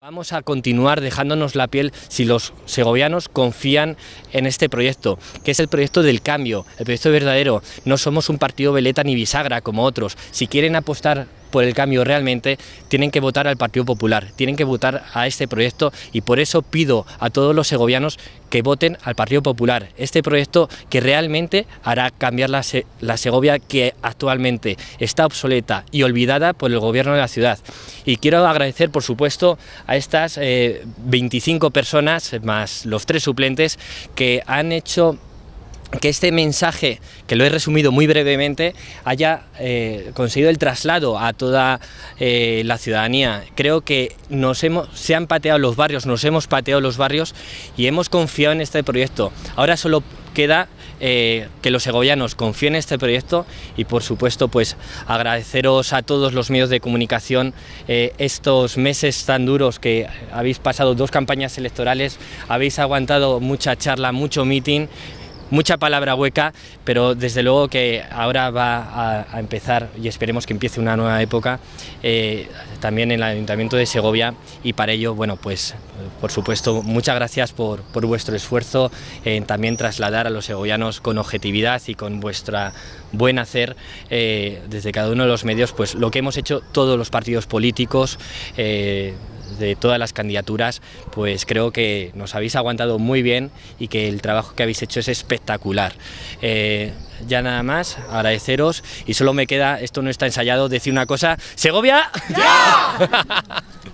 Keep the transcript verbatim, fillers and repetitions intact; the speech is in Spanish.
Vamos a continuar dejándonos la piel si los segovianos confían en este proyecto, que es el proyecto del cambio, el proyecto verdadero. No somos un partido veleta ni bisagra como otros. Si quieren apostar por el cambio realmente, tienen que votar al Partido Popular, tienen que votar a este proyecto, y por eso pido a todos los segovianos que voten al Partido Popular, este proyecto que realmente hará cambiar la, Se la Segovia, que actualmente está obsoleta y olvidada por el gobierno de la ciudad. Y quiero agradecer, por supuesto, a estas eh, veinticinco personas, más los tres suplentes, que han hecho que este mensaje, que lo he resumido muy brevemente, haya eh, conseguido el traslado a toda eh, la ciudadanía. Creo que nos hemos, se han pateado los barrios, nos hemos pateado los barrios y hemos confiado en este proyecto. Ahora solo queda eh, que los segovianos confíen en este proyecto y, por supuesto, pues agradeceros a todos los medios de comunicación eh, estos meses tan duros que habéis pasado, dos campañas electorales, habéis aguantado mucha charla, mucho meeting, mucha palabra hueca, pero desde luego que ahora va a, a empezar, y esperemos que empiece una nueva época, eh, también en el Ayuntamiento de Segovia, y para ello, bueno, pues por supuesto, muchas gracias por, por vuestro esfuerzo en también trasladar a los segovianos con objetividad y con vuestra buen hacer eh, desde cada uno de los medios, pues lo que hemos hecho todos los partidos políticos, eh, de todas las candidaturas, pues creo que nos habéis aguantado muy bien y que el trabajo que habéis hecho es espectacular. Eh, ya nada más, agradeceros, y solo me queda, esto no está ensayado, decir una cosa: ¡Segovia! ¡Ya!